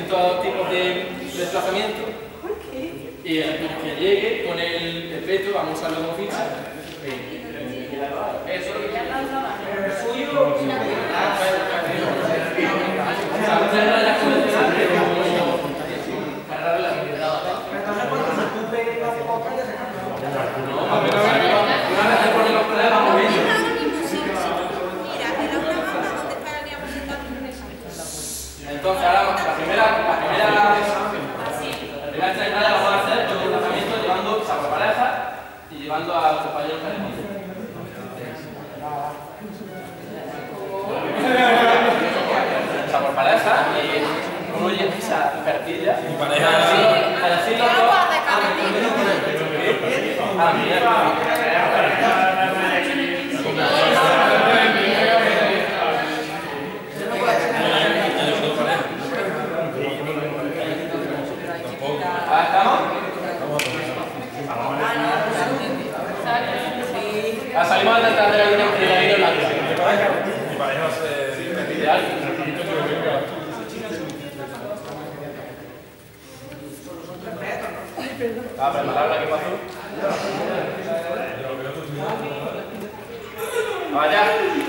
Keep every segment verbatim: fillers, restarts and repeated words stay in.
distintos tipos de desplazamiento. Y el que llegue con el, el peto, vamos a usarlo como ficha. Eso es suyo. Entonces ahora la primera, la primera, la primera entrenada la vamos a hacer con el desplazamiento llevando saco pareja y llevando al compañero calentito. Saco pareja y uno lleva esa pertilla. Y pareja. Al decirlo todo. A la mierda. Ah, salimos detrás de la línea de la línea blanca. Mi pareja va a ser ideal. Ah, prepararla, ¿qué pasó? Vaya.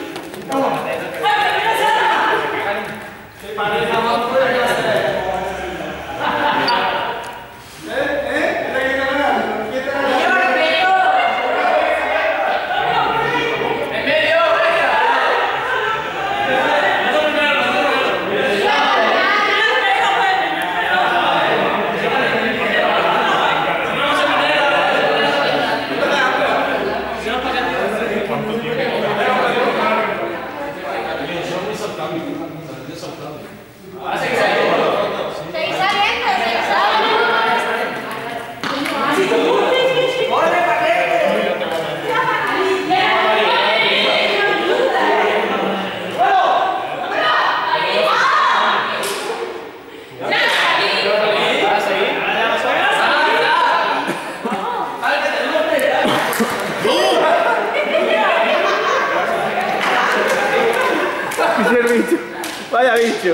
Vaya bicho.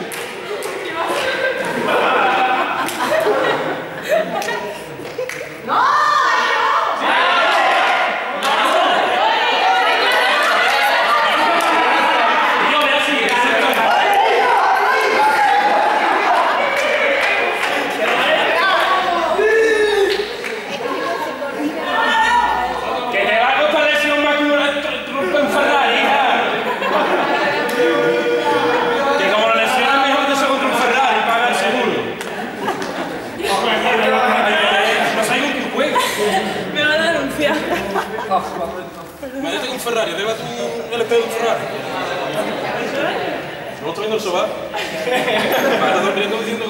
Imagínate con un Ferrari, arriba tú el espejo de un Ferrari. No estoy viendo el sofá. Para dormiendo diciendo.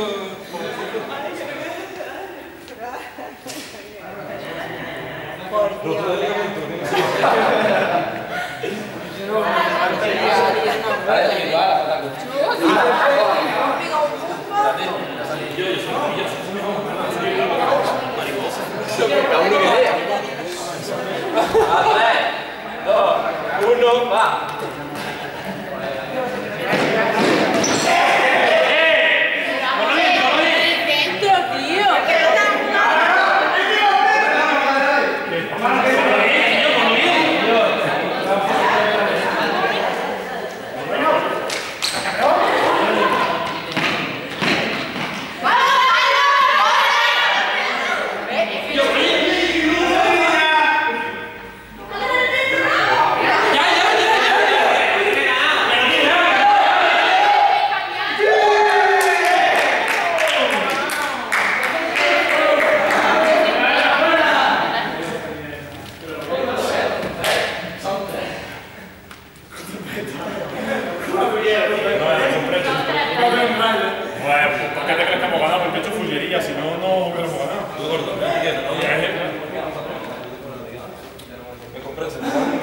Por Dios. Dos, uno, va. ¿Por qué te crees que hemos ganado? Porque he hecho fullería, si no, no hubiéramos ganado. Tú gordo, ¿no? ¿Me compras?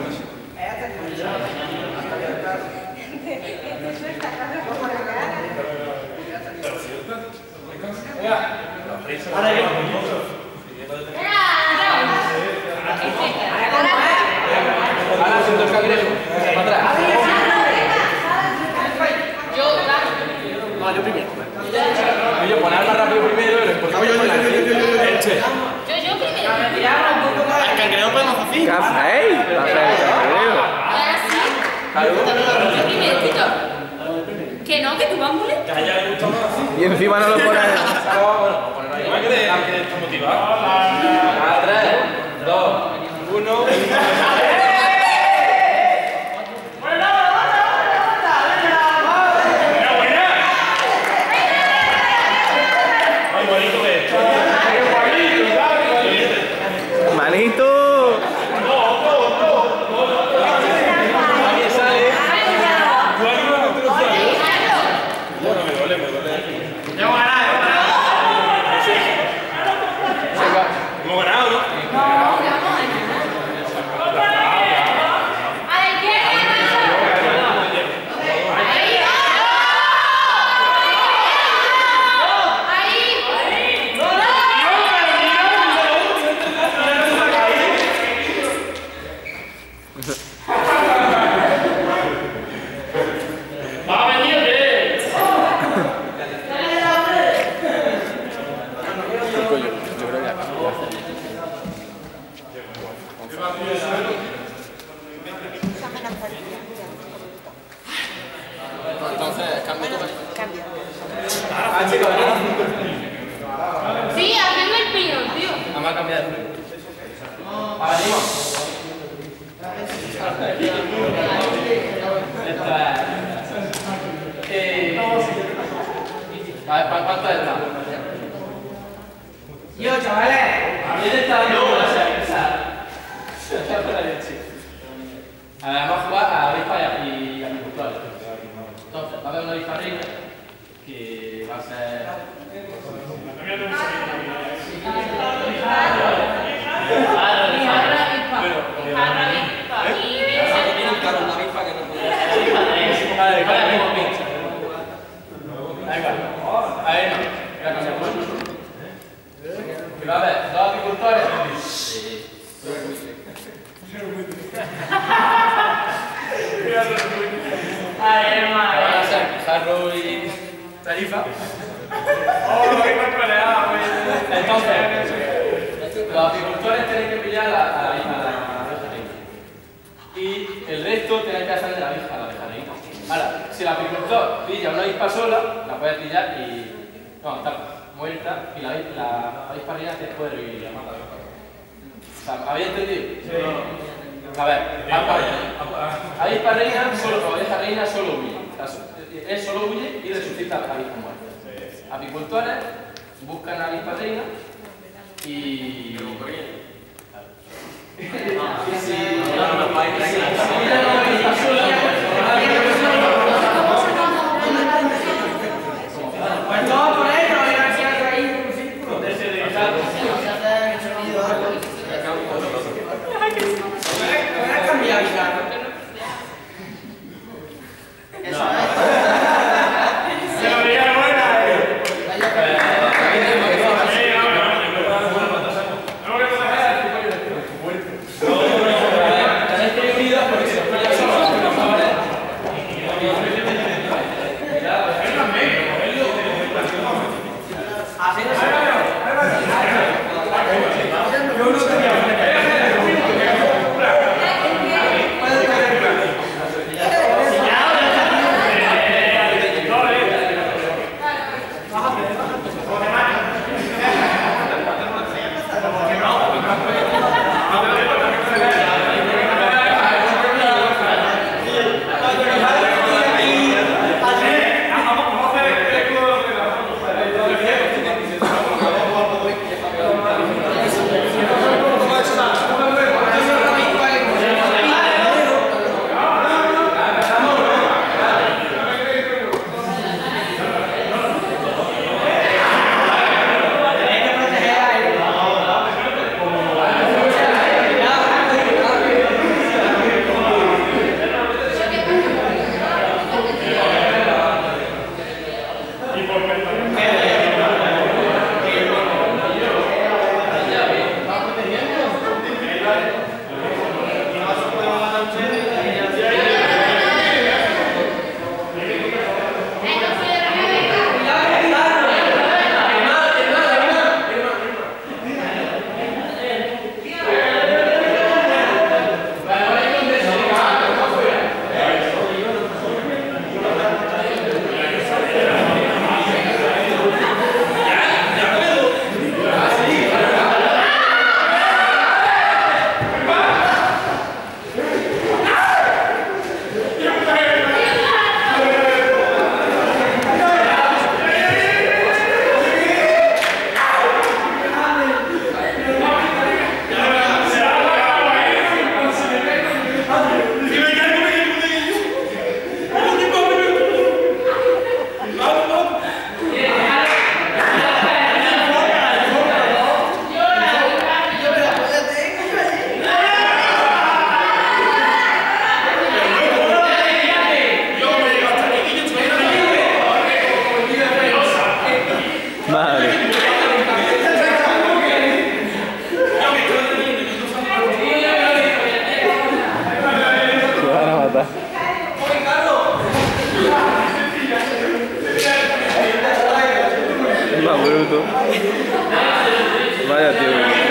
Ahora yo. Ahora siento el cangrejo. Para atrás. Yo, No, yo primero. Yo por Yo primero, Tito. Que no, que tú vas muy lento. Que a ella le gusta más. Y encima no lo pone. ¿Cómo es que te está motivado? tres, dos, uno. Manito. Bueno, me duele, me duele. Hemos ganado, ¿no? Entonces, cambio todo. Cambio. Sí, haciendo el piñón, tío. Vamos a cambiar. Ahora venimos. Esto es. Eh, a ver, ¿cuánto está? Yo, chavales. ¿Quién está dando bolas a empezar? A ver, vamos a jugar a avispa y agricultores. Entonces, va a haber una avispa reina que va a ser. Va a haber dos agricultores. Ay, hermano. Van a ser Jarro y Tarifa. Entonces, los apicultores tienen que pillar a la, a la abeja reina. Y el resto tienen que hacer de la abeja a la abeja reina. Ahora, si el apicultor pilla una avispa sola, la puede pillar y. No, está muerta y la, la avispa reina te puede revivir y la mata. O sea, ¿habéis entendido? Sí. A ver, avispa reina, solo, abeja reina solo huye. Él solo huye y resucita a la avispa muerta. Apicultores buscan a la avispa reina y. Y si. Pues todo por ahí, no voy a hacer ahí un círculo. Voy a cambiar ya. Eso es. Tenéis que ir unidos porque si os pilláis solos. Más bruto. Vaya tío.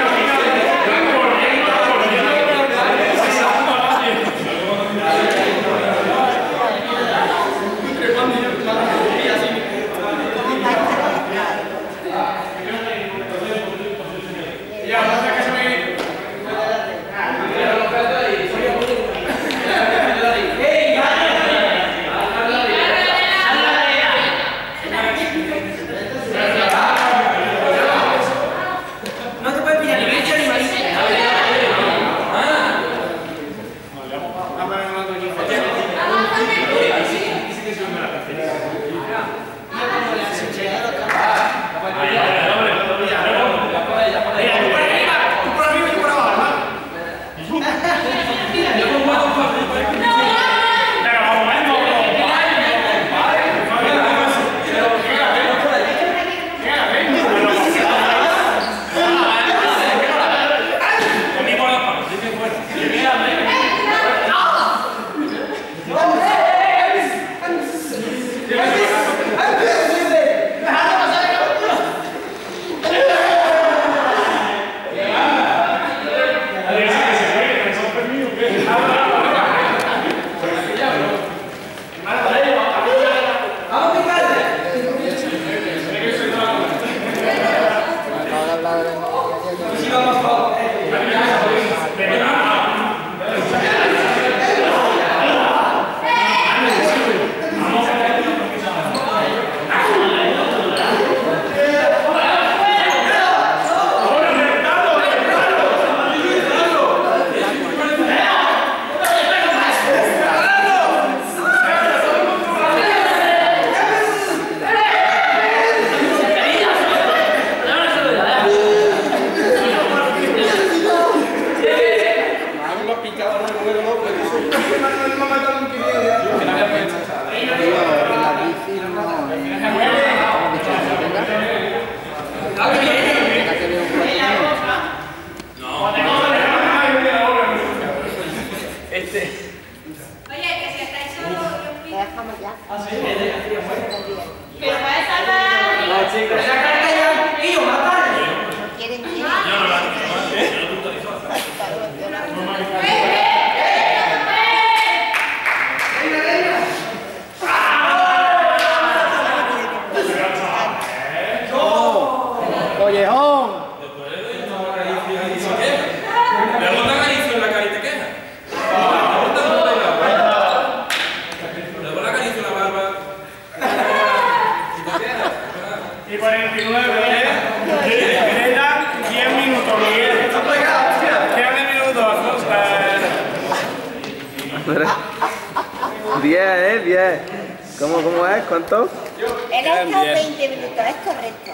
diez, ¿eh? diez. ¿Cómo, cómo es? ¿Cuánto? Él ha estado veinte minutos, es correcto.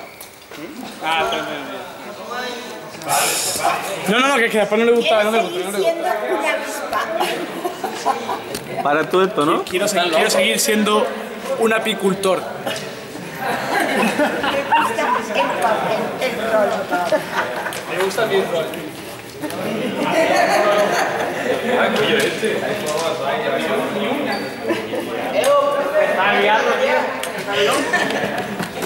Ah, está bien. No, no, no, que, que después no le gusta. No le gusta, no le gusta. Siendo una avispa. Para todo esto, ¿no? Quiero, seguir, quiero seguir siendo un apicultor. Me gusta el, el, el rol. Me gusta mi rol. Ay, cuyo este. Está liado, tío.